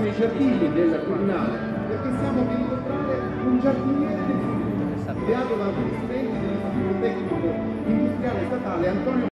nei giardini del Quirinale, perché stiamo per incontrare un giardiniere del futuro, ideato da alcuni studenti dell'Istituto Tecnico Industriale Statale Antonio